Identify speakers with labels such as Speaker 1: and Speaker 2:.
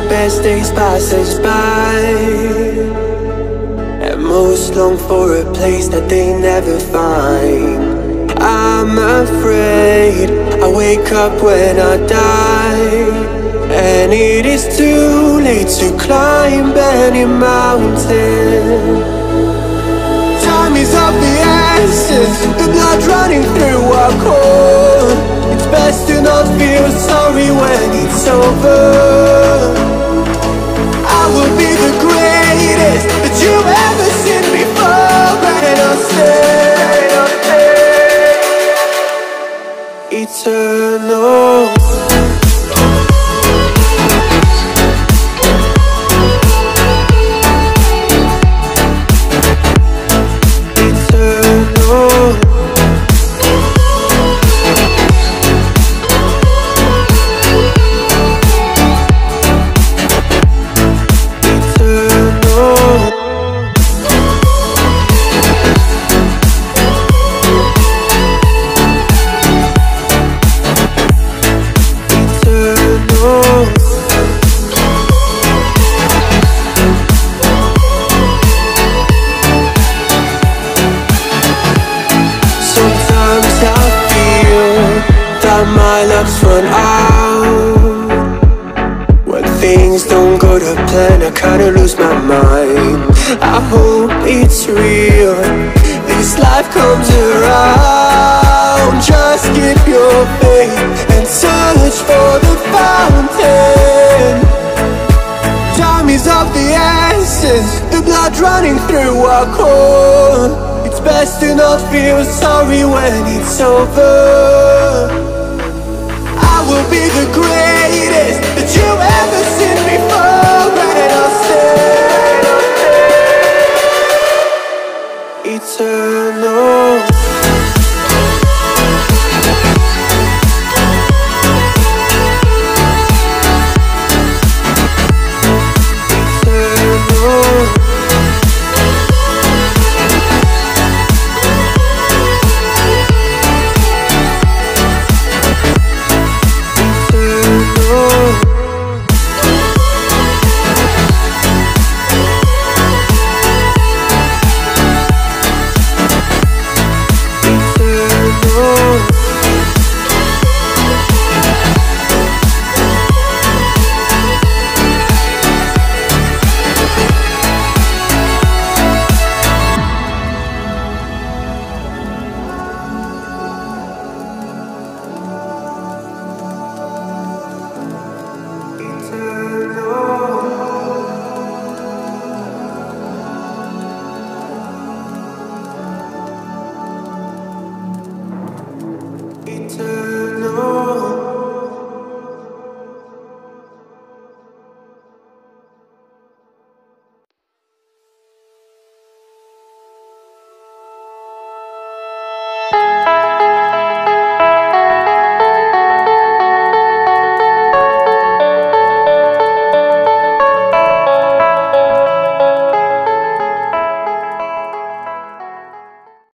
Speaker 1: best days pass us by, and most long for a place that they never find. I'm afraid I wake up when I die, and it is too late to climb any mountain. Time is of the essence, the blood running through our core. It's best to not feel sorry when it's over. I will be the greatest that you've ever seen before, and I'll stay eternal. My luck's run out. When things don't go to plan, I kinda lose my mind. I hope it's real, this life comes around. Just keep your faith and search for the fountain. Time is of the essence, the blood running through our core. It's best to not feel sorry when it's over. I will be the greatest that you've ever seen before, and I'll stay eternal. Eternal.